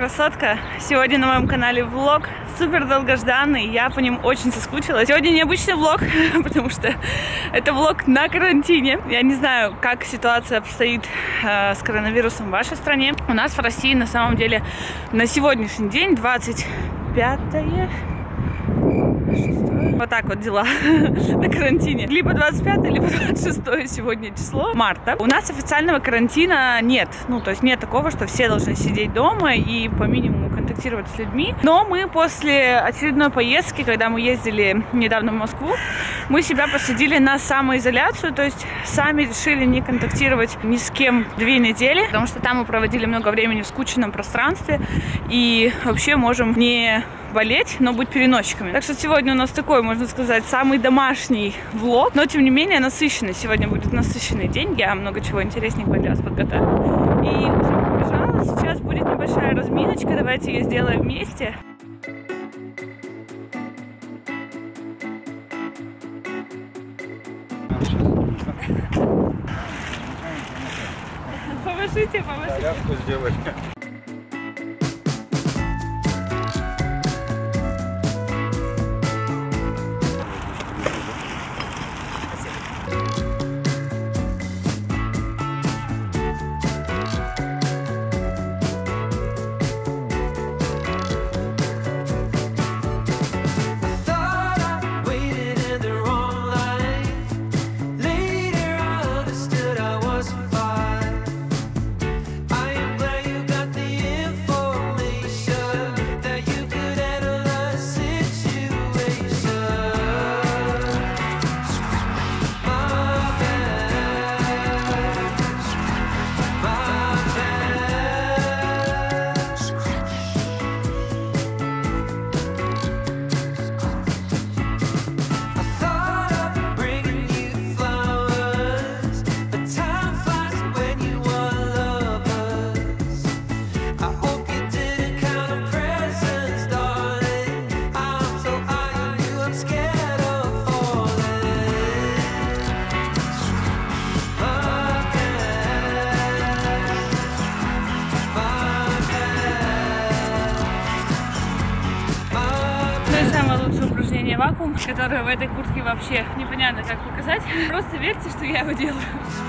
красотка! Сегодня на моем канале влог супер долгожданный, я по ним очень соскучилась. Сегодня необычный влог, потому что это влог на карантине. Я не знаю, как ситуация обстоит с коронавирусом в вашей стране. У нас в России на самом деле на сегодняшний день 25-е. Вот так вот дела на карантине. Либо 25, либо 26 сегодня число марта. У нас официального карантина нет. Ну, то есть нет такого, что все должны сидеть дома и по минимуму контактировать с людьми. Но мы после очередной поездки, когда мы ездили недавно в Москву, мы себя посадили на самоизоляцию. То есть сами решили не контактировать ни с кем 2 недели, потому что там мы проводили много времени в скучном пространстве и вообще можем не болеть, но быть переносчиками. Так что сегодня у нас такой, можно сказать, самый домашний влог, но тем не менее насыщенный. Сегодня будет насыщенный день, я много чего интересненького для вас подготовила. И уже побежала, сейчас будет небольшая разминочка, давайте ее сделаем вместе. Помашите, помашите. Зарядку сделать. Вакуум, который в этой куртке вообще непонятно как показать. Просто верьте, что я его делаю.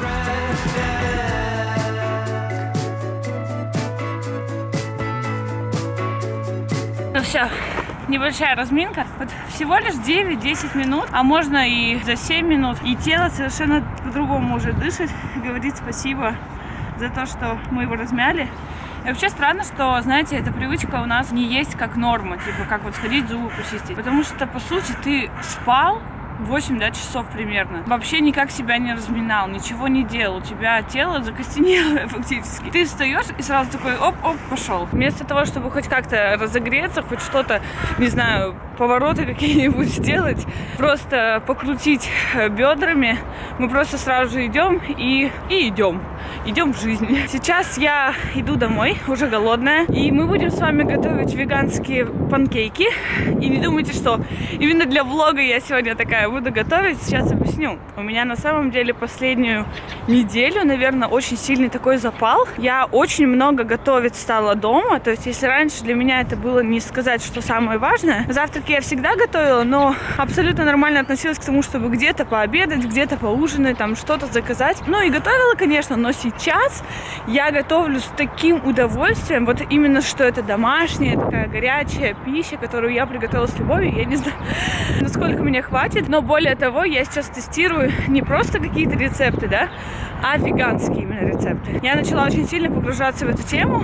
Ну все, небольшая разминка. Вот всего лишь 9-10 минут, а можно и за 7 минут. И тело совершенно по-другому уже дышит. Говорит спасибо за то, что мы его размяли. И вообще странно, что, знаете, эта привычка у нас не есть как норма, типа как вот сходить зубы почистить. Потому что, по сути, ты спал 8 часов примерно. Вообще никак себя не разминал, ничего не делал. У тебя тело закостенелое фактически. Ты встаешь и сразу такой оп-оп, пошел. Вместо того, чтобы хоть как-то разогреться, хоть что-то, не знаю, повороты какие-нибудь сделать, просто покрутить бедрами, мы просто сразу же идем и идем. Идем в жизнь. Сейчас я иду домой, уже голодная, и мы будем с вами готовить веганские панкейки. И не думайте, что именно для влога я сегодня такая буду готовить. Сейчас объясню. У меня на самом деле последнюю неделю, наверное, очень сильный такой запал. Я очень много готовить стала дома. То есть, если раньше для меня это было не сказать, что самое важное. Завтраки я всегда готовила, но абсолютно нормально относилась к тому, чтобы где-то пообедать, где-то поужинать, там что-то заказать. Ну и готовила, конечно, но сейчас я готовлю с таким удовольствием. Вот именно, что это домашняя, такая горячая пища, которую я приготовила с любовью. Я не знаю, насколько мне хватит. Но более того, я сейчас тестирую не просто какие-то рецепты, да, а веганские именно рецепты. Я начала очень сильно погружаться в эту тему.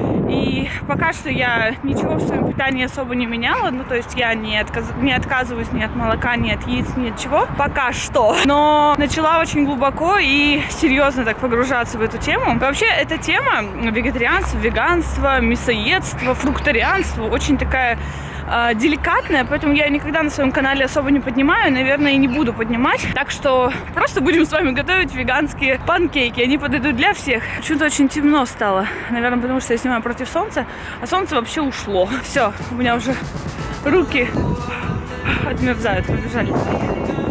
И пока что я ничего в своем питании особо не меняла. Ну, то есть я не отказываюсь ни от молока, ни от яиц, ни от чего. Пока что. Но начала очень глубоко и серьезно так погружаться в эту тему. Вообще, эта тема вегетарианства, веганства, мясоедства, фрукторианства очень такая деликатная, поэтому я никогда на своем канале особо не поднимаю, наверное, и не буду поднимать. Так что просто будем с вами готовить веганские панкейки. Они подойдут для всех. Почему-то очень темно стало. Наверное, потому что я снимаю против солнца, а солнце вообще ушло. Все, у меня уже руки отмерзают. Побежали.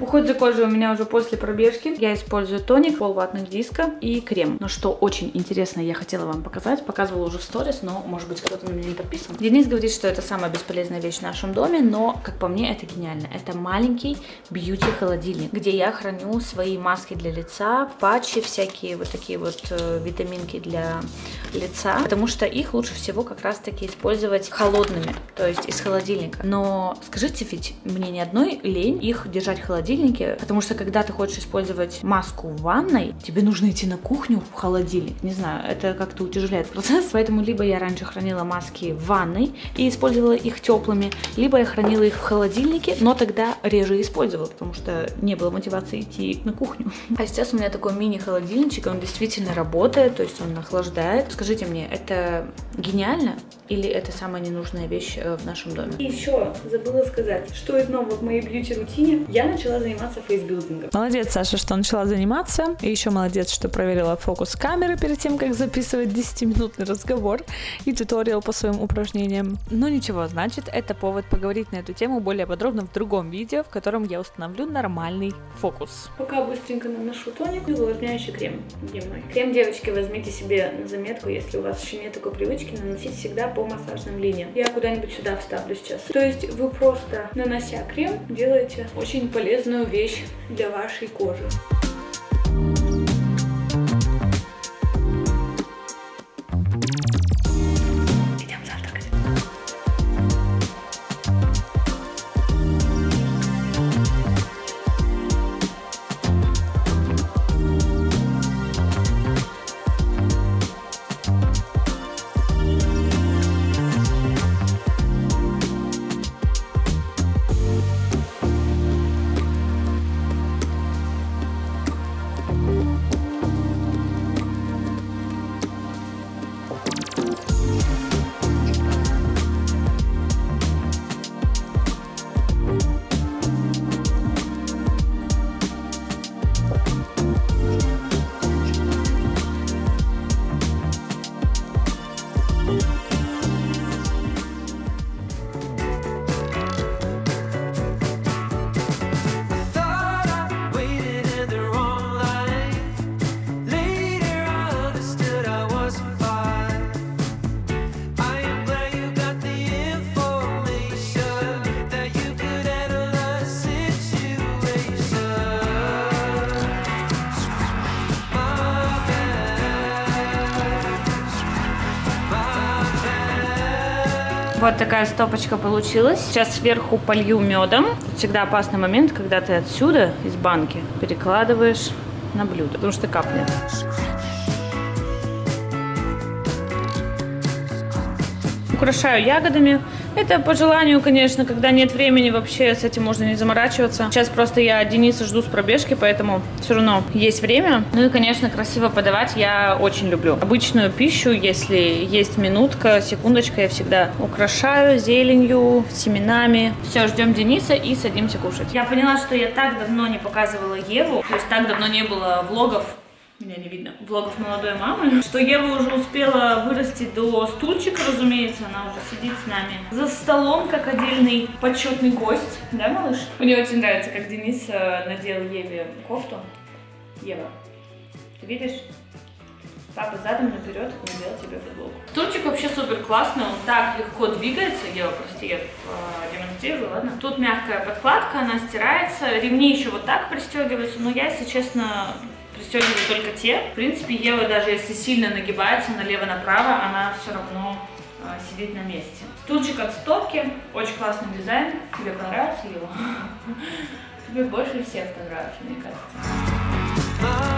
Уход за кожей у меня уже после пробежки. Я использую тоник, полватных диска и крем. Но что очень интересно, я хотела вам показать. Показывала уже в сторис, но может быть кто-то на меня не подписан. Денис говорит, что это самая бесполезная вещь в нашем доме, но как по мне это гениально. Это маленький бьюти-холодильник, где я храню свои маски для лица, патчи, всякие вот такие вот витаминки для лица, потому что их лучше всего как раз таки использовать холодными, то есть из холодильника. Но скажите, ведь мне ни одной лень их держать в холодильнике, потому что когда ты хочешь использовать маску в ванной, тебе нужно идти на кухню в холодильник. Не знаю, это как-то утяжеляет процесс, поэтому либо я раньше хранила маски в ванной и использовала их теплыми, либо я хранила их в холодильнике, но тогда реже использовала, потому что не было мотивации идти на кухню. А сейчас у меня такой мини-холодильничек, он действительно работает, то есть он охлаждает. Скажите мне, это гениально или это самая ненужная вещь в нашем доме? И еще забыла сказать, что из нового в моей бьюти-рутине я начала заниматься фейсбилдингом. Молодец, Саша, что начала заниматься. И еще молодец, что проверила фокус камеры перед тем, как записывать 10-минутный разговор и туториал по своим упражнениям. Но ничего, значит, это повод поговорить на эту тему более подробно в другом видео, в котором я установлю нормальный фокус. Пока быстренько наношу тоник и увлажняющий крем дневной. Крем, девочки, возьмите себе на заметку, если у вас еще нет такой привычки, наносить всегда по массажным линиям. Я куда-нибудь сюда вставлю сейчас. То есть вы просто, нанося крем, делаете очень полезную вещь для вашей кожи. Вот такая стопочка получилась. Сейчас сверху полью медом. Всегда опасный момент, когда ты отсюда, из банки, перекладываешь на блюдо, потому что капнет. Украшаю ягодами. Это по желанию, конечно, когда нет времени, вообще с этим можно не заморачиваться. Сейчас просто я Дениса жду с пробежки, поэтому все равно есть время. Ну и, конечно, красиво подавать я очень люблю. Обычную пищу, если есть минутка, секундочка, я всегда украшаю зеленью, семенами. Все, ждем Дениса и садимся кушать. Я поняла, что я так давно не показывала Еву, то есть так давно не было влогов. Меня не видно. Влогов молодой мамы. Что Ева уже успела вырасти до стульчика, разумеется. Она уже сидит с нами за столом, как отдельный почетный гость. Да, малыш? Мне очень нравится, как Денис надел Еве кофту. Ева, ты видишь? Папа задом наперед надел тебе футболку. Стульчик вообще супер классный. Он так легко двигается. Ева, прости, я демонстрирую, ладно? Тут мягкая подкладка, она стирается. Ремни еще вот так пристегиваются. Но я, если честно, пристегиваю только те. В принципе, Ева, даже если сильно нагибается налево-направо, она все равно сидит на месте. Стульчик от стопки. Очень классный дизайн. Тебе понравился, Ева? Тебе больше всех понравился, мне кажется.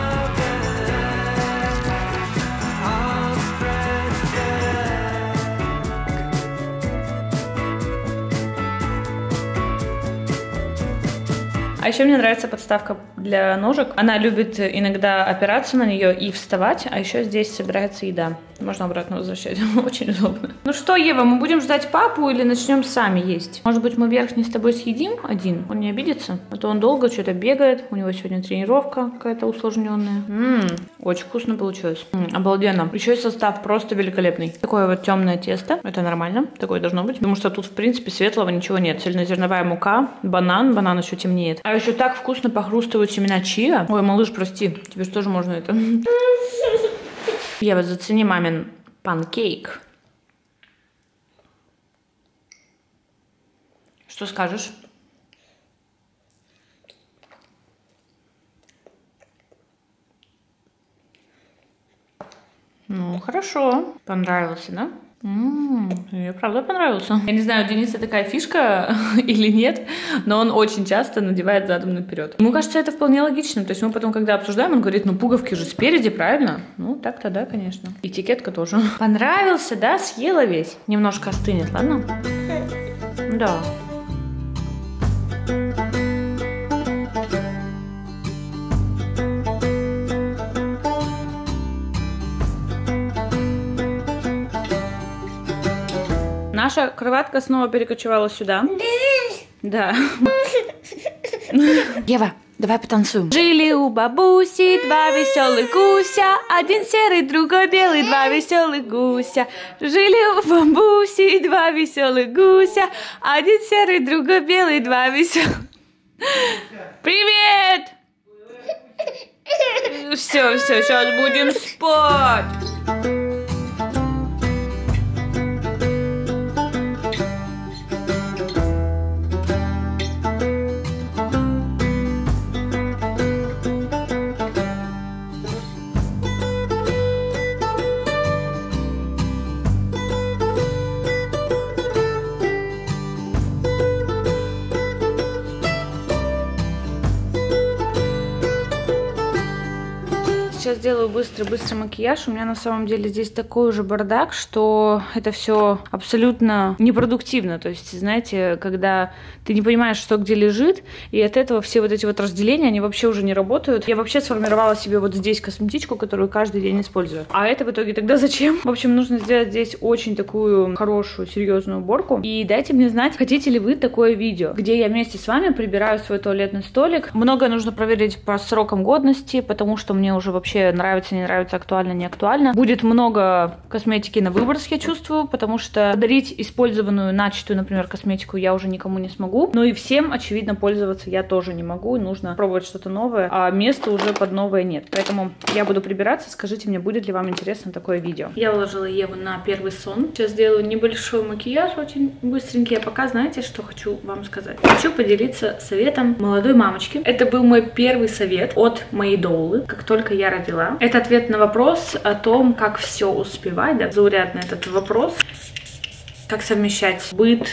А еще мне нравится подставка для ножек. Она любит иногда опираться на нее и вставать, а еще здесь собирается еда. Можно обратно возвращать. Очень удобно. Ну что, Ева, мы будем ждать папу или начнем сами есть? Может быть, мы верхний с тобой съедим один? Он не обидится? А то он долго что-то бегает. У него сегодня тренировка какая-то усложненная. Очень вкусно получилось. Обалденно. Еще и состав просто великолепный. Такое вот темное тесто. Это нормально. Такое должно быть. Потому что тут, в принципе, светлого ничего нет. Цельнозерновая мука, банан. Банан еще темнеет. А А еще так вкусно похрустывают семена чиа. Ой, малыш, прости, тебе же тоже можно это. Ева, зацени мамин панкейк. Что скажешь? Ну, хорошо. Понравился, да? Мне правда понравился. Я не знаю, у Дениса такая фишка или нет, но он очень часто надевает задом наперед. Ему кажется, это вполне логично. То есть мы потом, когда обсуждаем, он говорит, ну пуговки же спереди, правильно? Ну, так-то да, конечно. Этикетка тоже. Понравился, да? Съела весь? Немножко остынет, ладно? Да. Наша кроватка снова перекочевала сюда. Да. Ева, давай потанцуем. Жили у бабуси два веселых гуся, один серый, другой белый, два веселых гуся. Жили у бабуси два веселых гуся, один серый, другой белый, два веселых. Привет! Все, сейчас будем спать. Сейчас сделаю быстрый макияж. У меня на самом деле здесь такой уже бардак, что это все абсолютно непродуктивно. То есть, знаете, когда ты не понимаешь, что где лежит, и от этого все вот эти вот разделения, они вообще уже не работают. Я вообще сформировала себе вот здесь косметичку, которую каждый день использую. А это в итоге тогда зачем? В общем, нужно сделать здесь очень такую хорошую, серьезную уборку. И дайте мне знать, хотите ли вы такое видео, где я вместе с вами прибираю свой туалетный столик. Многое нужно проверить по срокам годности, потому что мне уже вообще нравится, не нравится, актуально, не актуально. Будет много косметики на выброс, я чувствую, потому что подарить использованную, начатую, например, косметику я уже никому не смогу. Но и всем, очевидно, пользоваться я тоже не могу. Нужно пробовать что-то новое, а места уже под новое нет. Поэтому я буду прибираться. Скажите мне, будет ли вам интересно такое видео. Я уложила Еву на первый сон. Сейчас сделаю небольшой макияж, очень быстренький. А пока, знаете, что хочу вам сказать? Хочу поделиться советом молодой мамочки. Это был мой первый совет от моей доулы, как только я родилась. Это ответ на вопрос о том, как все успевать, да, заурядно этот вопрос. Как совмещать быт,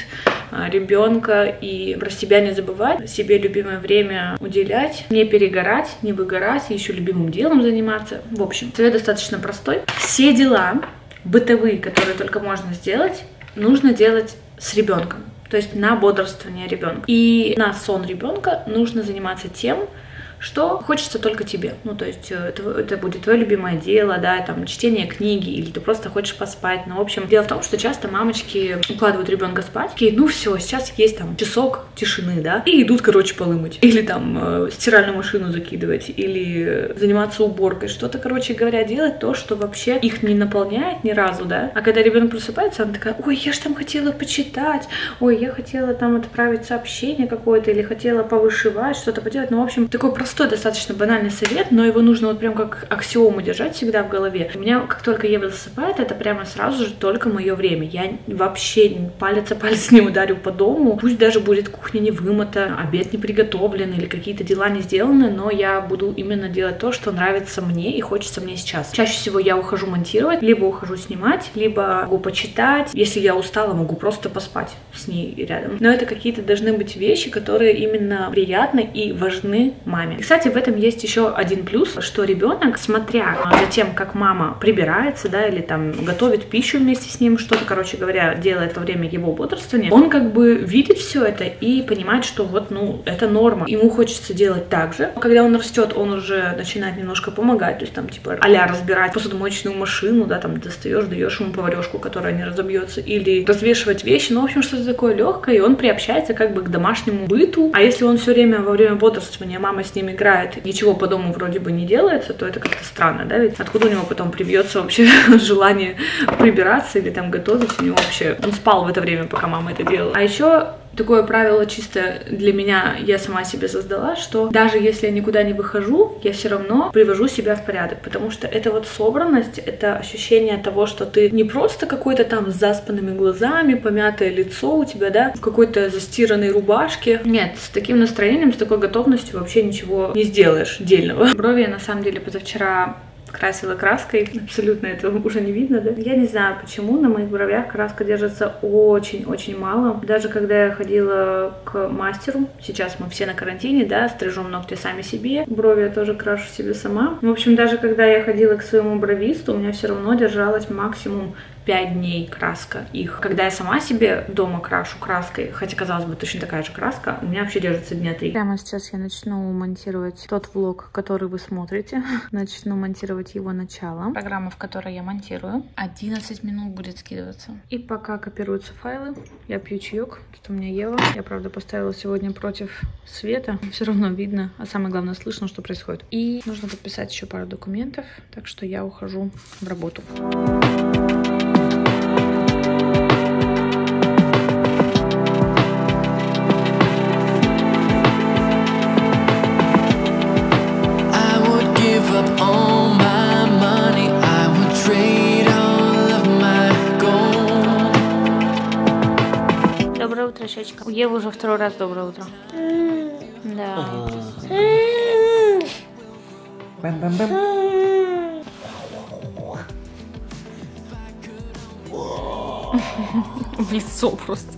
ребенка и про себя не забывать, себе любимое время уделять, не перегорать, не выгорать, и еще любимым делом заниматься. В общем, совет достаточно простой. Все дела бытовые, которые только можно сделать, нужно делать с ребенком. То есть на бодрствование ребенка. И на сон ребенка нужно заниматься тем, что хочется только тебе. Ну, то есть это будет твое любимое дело, да, там, чтение книги, или ты просто хочешь поспать. Ну, в общем, дело в том, что часто мамочки укладывают ребенка спать, такие, ну все, сейчас есть там часок тишины, да, и идут, короче, полы мыть. Или там стиральную машину закидывать, или заниматься уборкой, что-то, короче говоря, делать то, что вообще их не наполняет ни разу, да. А когда ребенок просыпается, она такая, ой, я ж там хотела почитать, ой, я хотела там отправить сообщение какое-то, или хотела повышивать, что-то поделать. Ну, в общем, такой простой, достаточно банальный совет, но его нужно вот прям как аксиому держать всегда в голове. У меня, как только Ева засыпает, это прямо сразу же только мое время. Я вообще палец о палец не ударю по дому. Пусть даже будет кухня не вымыта, обед не приготовлен или какие-то дела не сделаны, но я буду именно делать то, что нравится мне и хочется мне сейчас. Чаще всего я ухожу монтировать, либо ухожу снимать, либо могу почитать. Если я устала, могу просто поспать с ней рядом. Но это какие-то должны быть вещи, которые именно приятны и важны маме. Кстати, в этом есть еще один плюс, что ребенок, смотря за тем, как мама прибирается, да, или там готовит пищу вместе с ним, что-то, короче говоря, делает во время его бодрствования, он как бы видит все это и понимает, что вот, ну, это норма. Ему хочется делать так же. Когда он растет, он уже начинает немножко помогать, то есть там типа а-ля разбирать посудомоечную машину, да, там достаешь, даешь ему поварешку, которая не разобьется, или развешивать вещи, ну, в общем, что-то такое легкое, и он приобщается как бы к домашнему быту. А если он все время во время бодрствования, мама с ним играет, ничего по дому вроде бы не делается, то это как-то странно, да, ведь откуда у него потом привьется вообще желание прибираться или там готовить, у него вообще, он спал в это время, пока мама это делала. А еще Такое правило чисто для меня я сама себе создала, что даже если я никуда не выхожу, я все равно привожу себя в порядок, потому что это вот собранность, это ощущение того, что ты не просто какой-то там с заспанными глазами, помятое лицо у тебя, да, в какой-то застиранной рубашке. Нет, с таким настроением, с такой готовностью вообще ничего не сделаешь дельного. Брови я на самом деле позавчера красила краской, абсолютно этого уже не видно, да? Я не знаю, почему на моих бровях краска держится очень-очень мало. Даже когда я ходила к мастеру, сейчас мы все на карантине, да, стрижем ногти сами себе, брови я тоже крашу себе сама. В общем, даже когда я ходила к своему бровисту, у меня все равно держалась максимум 5 дней краска их. Когда я сама себе дома крашу краской, хотя, казалось бы, точно такая же краска, у меня вообще держится дня 3. Прямо сейчас я начну монтировать тот влог, который вы смотрите. Начну монтировать его начало. Программа, в которой я монтирую. 11 минут будет скидываться. И пока копируются файлы, я пью чаек. Тут у меня Ева. Я, правда, поставила сегодня против света. Все равно видно, а самое главное, слышно, что происходит. И нужно подписать еще пару документов, так что я ухожу в работу. Доброе утро, Щечка. У Евы уже второй раз доброе утро. Да. В лицо просто.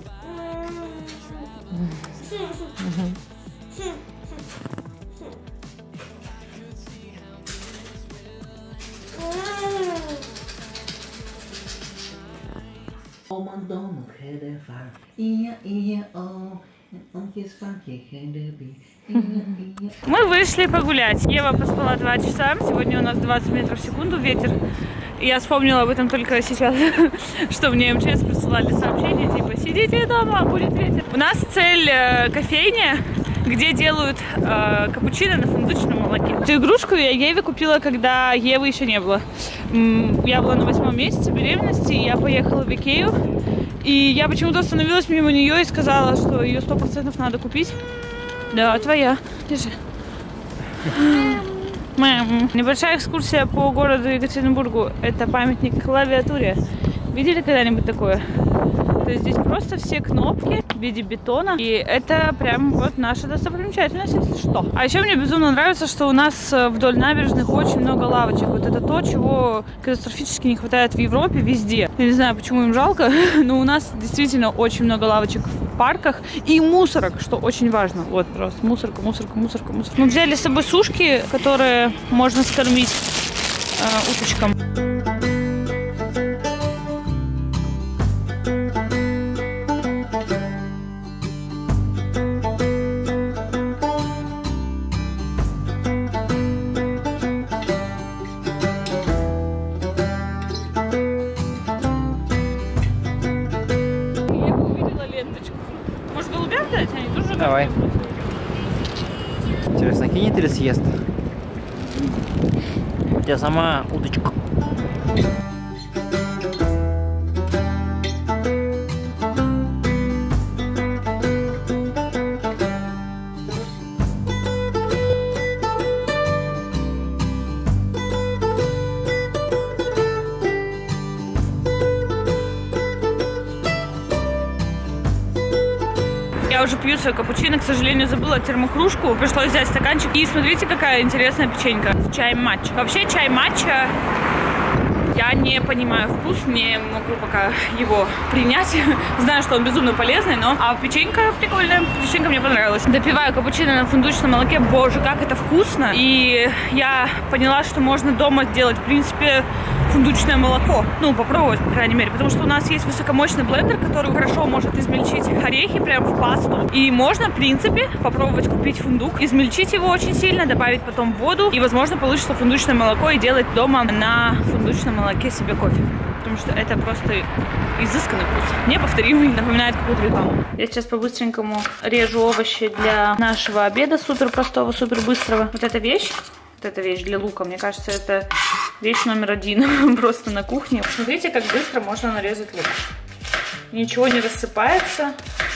Мы вышли погулять. Ева поспала 2 часа. Сегодня у нас 20 метров в секунду ветер. Я вспомнила об этом только сейчас, что мне МЧС присылали сообщение, типа, сидите дома, будет ветер. У нас цель кофейня, где делают капучино на фундучном молоке. Эту игрушку я Еве купила, когда Евы еще не было. Я была на 8-м месяце беременности, и я поехала в Икею. И я почему-то остановилась мимо нее и сказала, что ее 100% надо купить. Да, твоя. Держи. Мам. Небольшая экскурсия по городу Екатеринбургу. Это памятник клавиатуре. Видели когда-нибудь такое? То есть здесь просто все кнопки в виде бетона. И это прям вот наша достопримечательность, если что. А еще мне безумно нравится, что у нас вдоль набережных очень много лавочек. Вот это то, чего катастрофически не хватает в Европе везде. Я не знаю, почему им жалко, но у нас действительно очень много лавочек в парках. И мусорок, что очень важно. Вот просто мусорка. Мы взяли с собой сушки, которые можно скормить уточкам. Давай. Интересно, кинет или съест? У тебя сама удочка. Я уже пью свой капучино, к сожалению, забыла термокружку. Пришлось взять стаканчик. И смотрите, какая интересная печенька с чаем матча. Вообще, чай матча, я не понимаю вкус, не могу пока его принять. Знаю, что он безумно полезный, но... А печенька прикольная, печенька мне понравилась. Допиваю капучино на фундучном молоке. Боже, как это вкусно! И я поняла, что можно дома сделать, в принципе, фундучное молоко. Ну, попробовать, по крайней мере. Потому что у нас есть высокомощный блендер, который хорошо может измельчить орехи прям в пасту. И можно, в принципе, попробовать купить фундук, измельчить его очень сильно, добавить потом воду. И, возможно, получится фундучное молоко и делать дома на фундучном молоке себе кофе. Потому что это просто изысканный вкус. Неповторимый, напоминает какую-то рекламу. Я сейчас по-быстренькому режу овощи для нашего обеда. Супер простого, супер быстрого. Вот эта вещь для лука, мне кажется, это вещь номер 1 просто на кухне. Смотрите, как быстро можно нарезать лук. Ничего не рассыпается.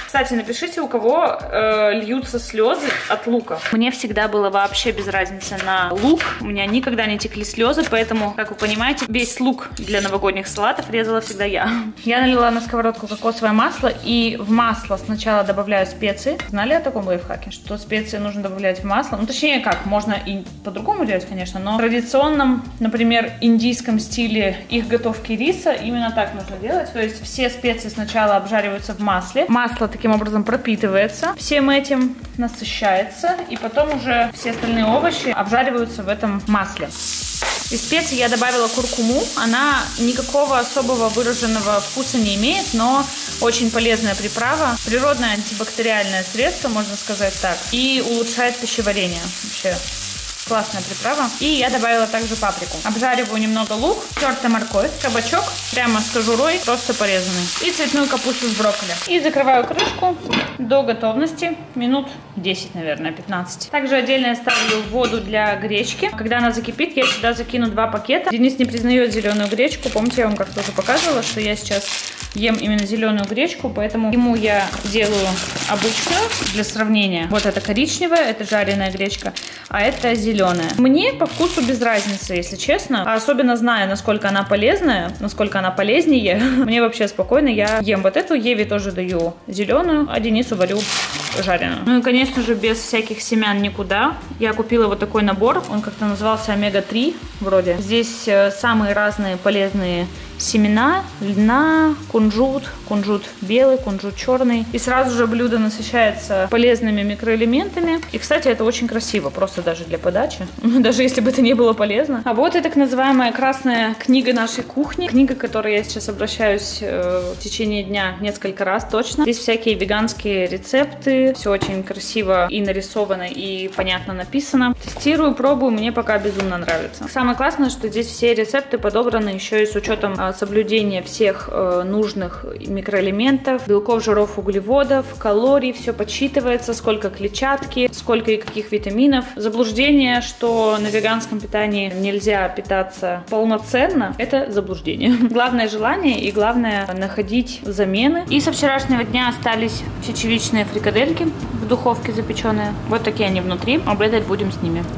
Кстати, напишите, у кого льются слезы от лука. Мне всегда было вообще без разницы на лук. У меня никогда не текли слезы, поэтому, как вы понимаете, весь лук для новогодних салатов резала всегда я. Я налила на сковородку кокосовое масло, и в масло сначала добавляю специи. Знали о таком лайфхаке, что специи нужно добавлять в масло? Ну, точнее как, можно и по-другому делать, конечно, но в традиционном, например, индийском стиле их готовки риса именно так нужно делать. То есть все специи сначала обжариваются в масле. Масло таким образом пропитывается всем этим, насыщается, и потом уже все остальные овощи обжариваются в этом масле. Из специй я добавила куркуму. Она никакого особого выраженного вкуса не имеет, но очень полезная приправа. Природное антибактериальное средство, можно сказать так. И улучшает пищеварение. Вообще классная приправа. И я добавила также паприку. Обжариваю немного лук, тертая морковь, кабачок, прямо с кожурой, просто порезанный. И цветную капусту с брокколи. И закрываю крышку до готовности. Минут 10, наверное, 15. Также отдельно я ставлю воду для гречки. Когда она закипит, я сюда закину 2 пакета. Денис не признает зеленую гречку. Помните, я вам как-то уже показывала, что я сейчас ем именно зеленую гречку, поэтому ему я делаю обычную для сравнения. Вот это коричневая, это жареная гречка, а это зеленая. Мне по вкусу без разницы, если честно. Особенно зная, насколько она полезная, насколько она полезнее. Мне вообще спокойно, я ем вот эту, Еве тоже даю зеленую, а Денису варю жареную. Ну и, конечно же, без всяких семян никуда. Я купила вот такой набор, он как-то назывался омега-3 вроде. Здесь самые разные полезные семена, льна, кунжут, кунжут белый, кунжут черный. И сразу же блюдо насыщается полезными микроэлементами. И, кстати, это очень красиво, просто даже для подачи. Даже если бы это не было полезно. А вот и так называемая красная книга нашей кухни. Книга, к которой я сейчас обращаюсь в течение дня несколько раз точно. Здесь всякие веганские рецепты. Все очень красиво и нарисовано, и понятно написано. Тестирую, пробую, мне пока безумно нравится. Самое классное, что здесь все рецепты подобраны еще и с учетом соблюдения всех нужных микроэлементов, белков, жиров, углеводов, калорий, все подсчитывается, сколько клетчатки, сколько и каких витаминов. Заблуждение, что на веганском питании нельзя питаться полноценно, это заблуждение. Главное желание и главное находить замены. И со вчерашнего дня остались чечевичные фрикадельки в духовке запеченные. Вот такие они внутри. Обедать будем с ними.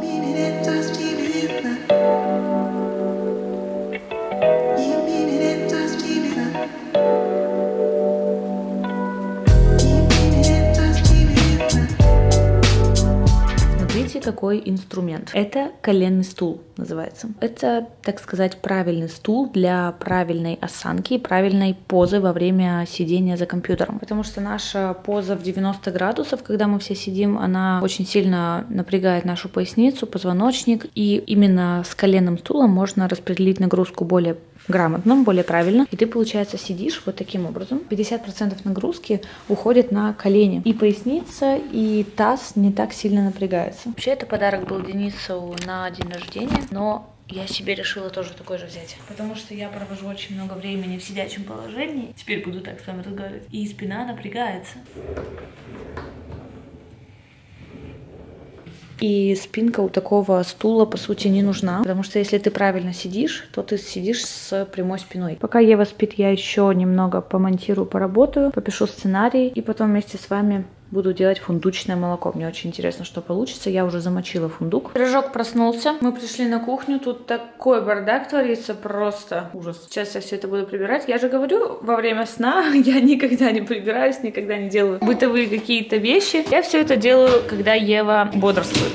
Какой инструмент? Это коленный стул называется. Это, так сказать, правильный стул для правильной осанки и правильной позы во время сидения за компьютером. Потому что наша поза в 90 градусов, когда мы все сидим, она очень сильно напрягает нашу поясницу, позвоночник. И именно с коленным стулом можно распределить нагрузку более грамотно, более правильно. И ты, получается, сидишь вот таким образом. 50% нагрузки уходит на колени. И поясница, и таз не так сильно напрягается. Вообще, это подарок был Денису на день рождения, но я себе решила тоже такой же взять. Потому что я провожу очень много времени в сидячем положении. Теперь буду так с вами разговаривать. И спина напрягается. И спинка у такого стула, по сути, не нужна. Потому что если ты правильно сидишь, то ты сидишь с прямой спиной. Пока Ева спит, я еще немного помонтирую, поработаю, попишу сценарий. И потом вместе с вами буду делать фундучное молоко. Мне очень интересно, что получится. Я уже замочила фундук. Пирожок проснулся. Мы пришли на кухню. Тут такой бардак творится. Просто ужас. Сейчас я все это буду прибирать. Я же говорю, во время сна я никогда не прибираюсь, никогда не делаю бытовые какие-то вещи. Я все это делаю, когда Ева бодрствует.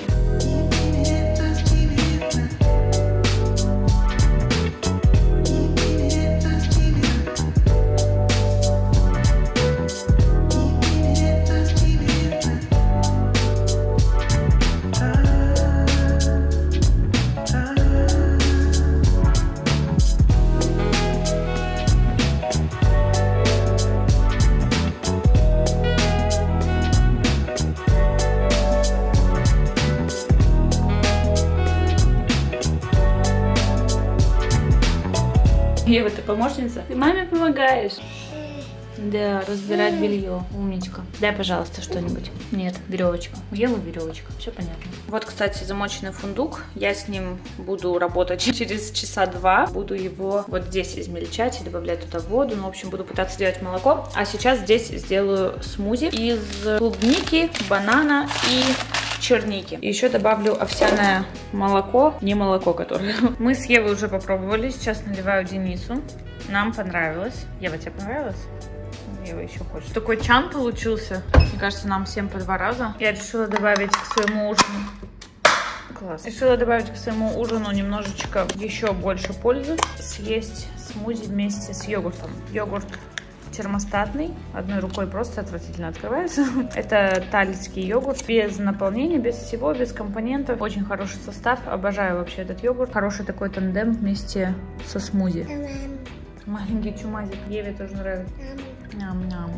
Ева, ты помощница? Ты маме помогаешь. Да, разбирать белье. Умничка. Дай, пожалуйста, что-нибудь. Нет, веревочка. У Евы веревочка. Все понятно. Вот, кстати, замоченный фундук. Я с ним буду работать через часа 2. Буду его вот здесь измельчать и добавлять туда воду. Ну, в общем, буду пытаться делать молоко. А сейчас здесь сделаю смузи из клубники, банана и черники. Еще добавлю овсяное молоко, не молоко, которое. Мы с Евой уже попробовали. Сейчас наливаю Денису. Нам понравилось. Ева, тебе понравилось? Ева еще хочет. Такой чан получился. Мне кажется, нам всем по 2 раза. Я решила добавить к своему ужину. Класс. Решила добавить к своему ужину немножечко еще больше пользы. Съесть смузи вместе с йогуртом. Йогурт термостатный, одной рукой просто отвратительно открывается. Это талицкий йогурт, без наполнения, без всего, без компонентов. Очень хороший состав, обожаю вообще этот йогурт. Хороший такой тандем вместе со смузи. Маленький чумазик, Еве тоже нравится. Ням-ням.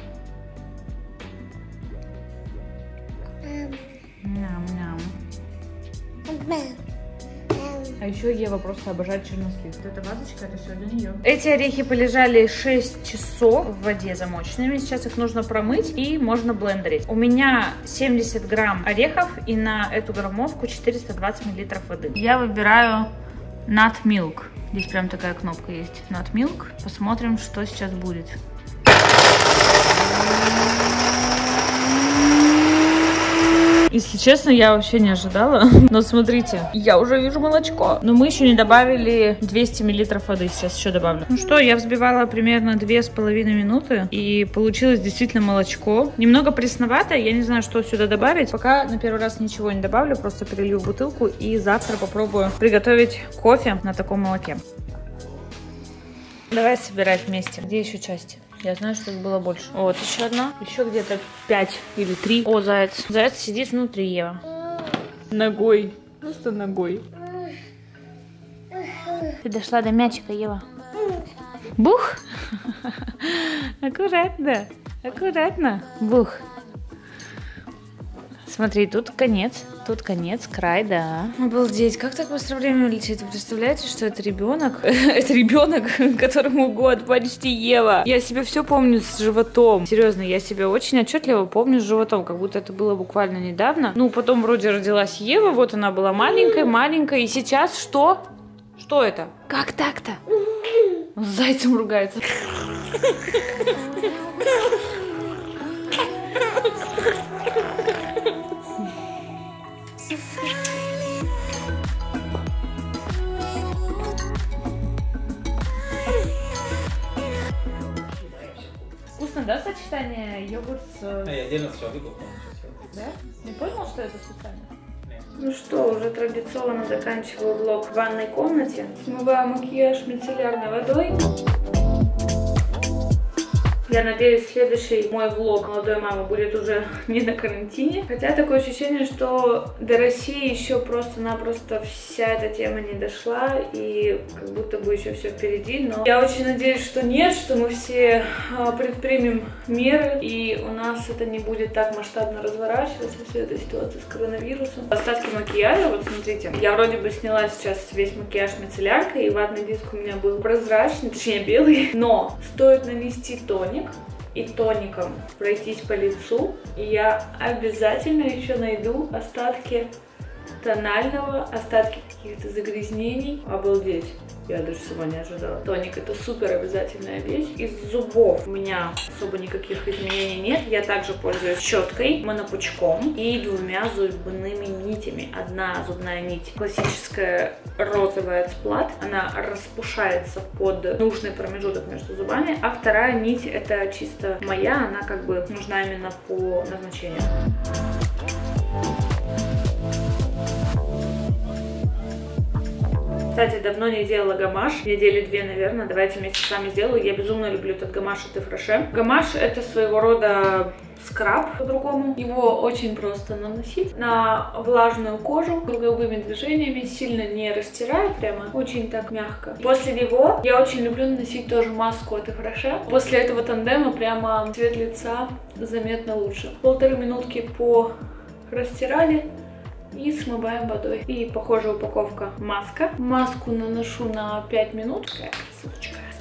Ням-ням. А еще Ева просто обожает чернослив. Вот эта вазочка, это все для нее. Эти орехи полежали 6 часов в воде замоченными. Сейчас их нужно промыть и можно блендерить. У меня 70 грамм орехов и на эту граммовку 420 миллилитров воды. Я выбираю Nut Milk. Здесь прям такая кнопка есть. Nut Milk. Посмотрим, что сейчас будет. Если честно, я вообще не ожидала. Но смотрите, я уже вижу молочко. Но мы еще не добавили 200 миллилитров воды. Сейчас еще добавлю. Ну что, я взбивала примерно 2,5 минуты. И получилось действительно молочко. Немного пресноватое. Я не знаю, что сюда добавить. Пока на первый раз ничего не добавлю. Просто перелью в бутылку. И завтра попробую приготовить кофе на таком молоке. Давай собирать вместе. Где еще части? Я знаю, что их было больше. Вот, еще одна. Еще где-то 5 или 3. О, заяц. Заяц сидит внутри, Ева. Ногой. Просто ногой. Ты дошла до мячика, Ева. Бух. Аккуратно. Аккуратно. Бух. Смотри, тут конец, край, да. Обалдеть, как так быстро время летит? Вы представляете, что это ребенок? Это ребенок, которому год, почти Ева. Я себя все помню с животом. Серьезно, я себя очень отчетливо помню с животом, как будто это было буквально недавно. Ну, потом вроде родилась Ева, вот она была маленькая, и сейчас что? Что это? Как так-то? С зайцем ругается. Вкусно, да, сочетание йогурт с... Я отдельно все выкупил. Да? Не понял, что это специально? Нет. Ну что, уже традиционно заканчиваю влог в ванной комнате. Смываю макияж мицеллярной водой. Я надеюсь, следующий мой влог молодой мамы будет уже не на карантине. Хотя такое ощущение, что до России еще просто-напросто вся эта тема не дошла. И как будто бы еще все впереди. Но я очень надеюсь, что нет, что мы все предпримем меры. И у нас это не будет так масштабно разворачиваться, вся эта ситуация с коронавирусом. Остатки макияжа, вот смотрите. Я вроде бы сняла сейчас весь макияж мицелляркой. И ватный диск у меня был прозрачный, точнее белый. Но стоит нанести тоник и тоником пройтись по лицу, и я обязательно еще найду остатки тонального, остатки каких-то загрязнений. Обалдеть. Я даже сама не ожидала. Тоник — это супер обязательная вещь. Из зубов у меня особо никаких изменений нет. Я также пользуюсь щеткой, монопучком и 2 зубными нитями. Одна зубная нить классическая розовая цплат. Она распушается под нужный промежуток между зубами. А вторая нить — это чисто моя. Она как бы нужна именно по назначению. Кстати, давно не делала гамаш, недели 2, наверное. Давайте вместе с вами сделаю. Я безумно люблю этот гамаш от Ифраше. Гамаш — это своего рода скраб по-другому. Его очень просто наносить на влажную кожу круговыми движениями, сильно не растирая, прямо очень так мягко. После него я очень люблю наносить тоже маску от Ифраше. После этого тандема прямо цвет лица заметно лучше. 1,5 минутки растирали. И смываем водой. И похожая упаковка маска. Маску наношу на 5 минут. Такая красоточка.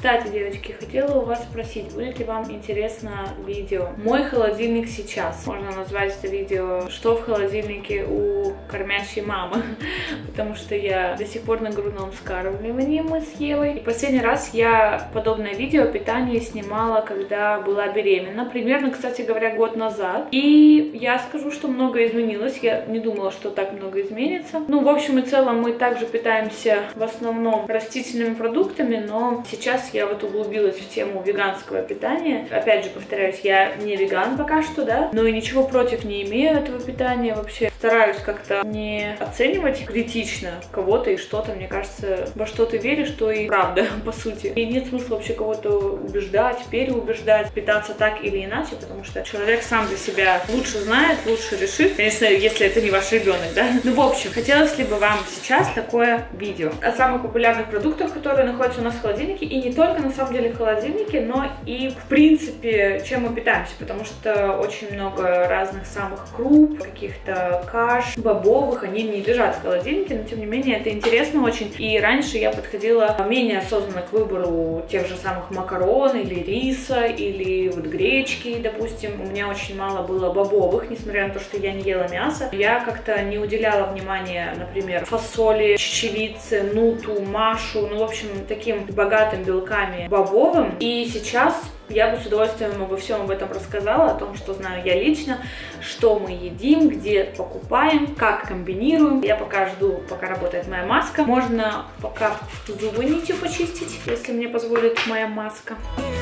Кстати, девочки, хотела у вас спросить, будет ли вам интересно видео «Мой холодильник сейчас». Можно назвать это видео «Что в холодильнике у кормящей мамы», потому что я до сих пор на грудном вскармливании мы с Евой. И последний раз я подобное видео о питании снимала, когда была беременна, примерно, кстати говоря, год назад. И я скажу, что многое изменилось, я не думала, что так много изменится. Ну, в общем и целом, мы также питаемся в основном растительными продуктами, но сейчас я вот углубилась в тему веганского питания. Опять же, повторяюсь, я не веган пока что, да, но и ничего против не имею этого питания вообще. Стараюсь как-то не оценивать критично кого-то и что-то. Мне кажется, во что ты веришь, то и правда, по сути. И нет смысла вообще кого-то убеждать, переубеждать, питаться так или иначе, потому что человек сам для себя лучше знает, лучше решит. Конечно, если это не ваш ребенок, да. Ну, в общем, хотелось ли бы вам сейчас такое видео о самых популярных продуктах, которые находятся у нас в холодильнике, и не только на самом деле в холодильнике, но и в принципе, чем мы питаемся, потому что очень много разных самых круп, каких-то каш, бобовых, они не лежат в холодильнике, но тем не менее это интересно очень. И раньше я подходила менее осознанно к выбору тех же самых макарон или риса, или вот гречки, допустим. У меня очень мало было бобовых, несмотря на то, что я не ела мясо. Я как-то не уделяла внимания, например, фасоли, чечевице, нуту, машу, ну, в общем, таким богатым белками бобовым. И сейчас я бы с удовольствием обо всем об этом рассказала, о том, что знаю я лично, что мы едим, где покупаем, как комбинируем. Я пока жду, пока работает моя маска. Можно пока зубы нитью почистить, если мне позволит моя маска.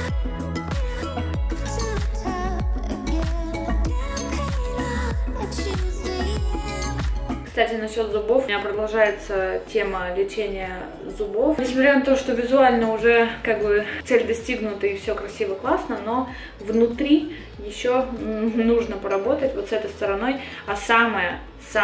Кстати, насчет зубов, у меня продолжается тема лечения зубов. Несмотря на то, что визуально уже как бы цель достигнута и все красиво, классно, но внутри еще нужно поработать вот с этой стороной. А самое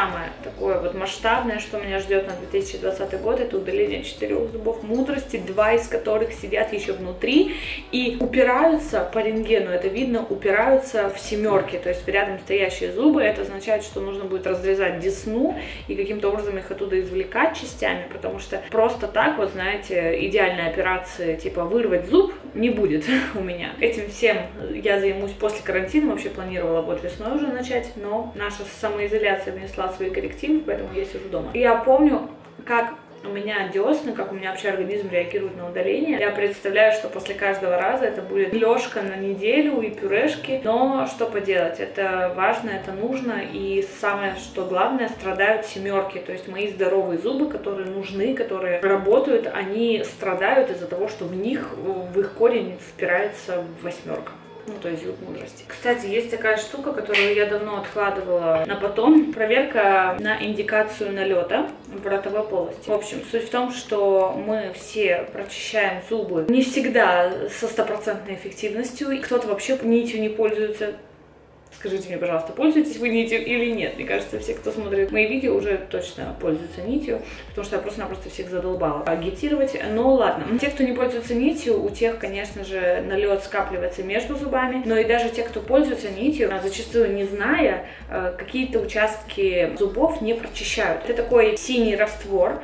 такое вот масштабное, что меня ждет на 2020 год, это удаление 4 зубов мудрости, 2 из которых сидят еще внутри и упираются по рентгену, это видно, упираются в семерки, то есть рядом стоящие зубы. Это означает, что нужно будет разрезать десну и каким-то образом их оттуда извлекать частями, потому что просто так, вот знаете, идеальной операции типа вырвать зуб не будет у меня. Этим всем я займусь после карантина, вообще планировала вот весной уже начать, но наша самоизоляция внесла свои коррективы, поэтому я сижу дома. И я помню, как у меня десны, как у меня вообще организм реагирует на удаление. Я представляю, что после каждого раза это будет лёжка на неделю и пюрешки. Но что поделать, это важно, это нужно. И самое, что главное, страдают семерки. То есть мои здоровые зубы, которые нужны, которые работают, они страдают из-за того, что в них, в их корень впирается восьмерка. Ну, то есть зуб мудрости. Кстати, есть такая штука, которую я давно откладывала на потом. Проверка на индикацию налета в ротовой полости. В общем, суть в том, что мы все прочищаем зубы не всегда со стопроцентной эффективностью. И кто-то вообще нитью не пользуется. Скажите мне, пожалуйста, пользуетесь вы нитью или нет? Мне кажется, все, кто смотрит мои видео, уже точно пользуются нитью, потому что я просто-напросто всех задолбала агитировать. Но ладно. Те, кто не пользуется нитью, у тех, конечно же, налет скапливается между зубами. Но и даже те, кто пользуется нитью, зачастую не зная, какие-то участки зубов не прочищают. Это такой синий раствор.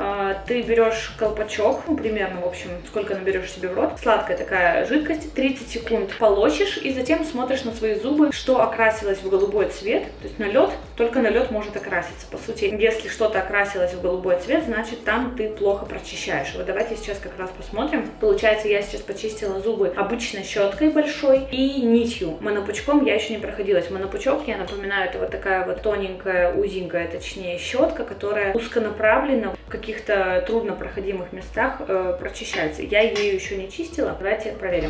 Ты берешь колпачок, ну, примерно, в общем, сколько наберешь себе в рот. Сладкая такая жидкость. 30 секунд полощешь и затем смотришь на свои зубы, что окрасилось в голубой цвет. То есть налет, только налет может окраситься. По сути, если что-то окрасилось в голубой цвет, значит, там ты плохо прочищаешь. Вот давайте сейчас как раз посмотрим. Получается, я сейчас почистила зубы обычной щеткой большой и нитью. Монопучком я еще не проходилась. Монопучок, я напоминаю, это вот такая вот тоненькая, узенькая, точнее, щетка, которая узконаправлена в каких-то труднопроходимых местах прочищается. Я ее еще не чистила. Давайте проверим.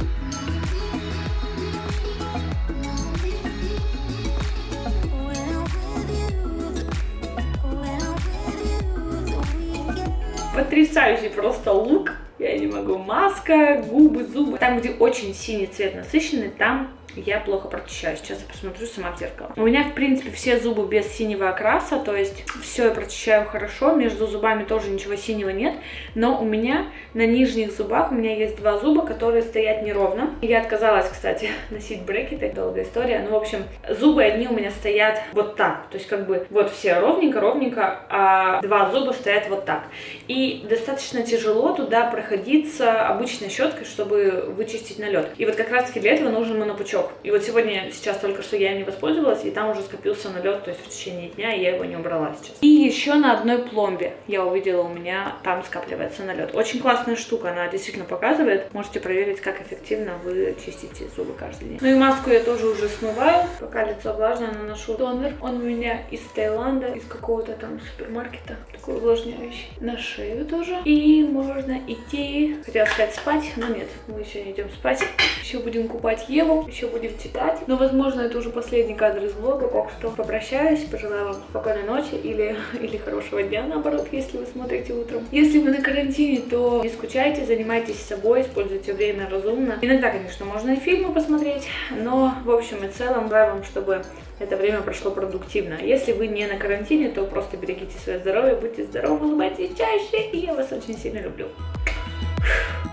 Потрясающий просто лук. Я не могу. Маска, губы, зубы. Там, где очень синий цвет насыщенный, там я плохо прочищаю. Сейчас я посмотрю сама в зеркало. У меня, в принципе, все зубы без синего окраса, то есть все я прочищаю хорошо, между зубами тоже ничего синего нет, но у меня на нижних зубах, у меня есть 2 зуба, которые стоят неровно. Я отказалась, кстати, носить брекеты, долгая история, ну, в общем, зубы одни у меня стоят вот так, то есть как бы вот все ровненько, а 2 зуба стоят вот так. И достаточно тяжело туда проходиться обычной щеткой, чтобы вычистить налет. И вот как раз таки для этого нужен монопучок. И вот сегодня, сейчас только что я им не воспользовалась, и там уже скопился налет, то есть в течение дня я его не убрала сейчас. И еще на одной пломбе я увидела, у меня там скапливается налет. Очень классная штука, она действительно показывает. Можете проверить, как эффективно вы чистите зубы каждый день. Ну и маску я тоже уже смываю. Пока лицо влажное, наношу тонер. Он у меня из Таиланда, из какого-то там супермаркета. Такой увлажняющий. На шею тоже. И можно идти, хотела сказать, спать, но нет, мы еще не идем спать. Еще будем купать Еву, еще будем читать. Но, возможно, это уже последний кадр из влога, так что попрощаюсь, пожелаю вам спокойной ночи или хорошего дня, наоборот, если вы смотрите утром. Если вы на карантине, то не скучайте, занимайтесь собой, используйте время разумно. Иногда, конечно, можно и фильмы посмотреть, но, в общем и целом, желаю вам, чтобы это время прошло продуктивно. Если вы не на карантине, то просто берегите свое здоровье, будьте здоровы, улыбайтесь чаще, и я вас очень сильно люблю.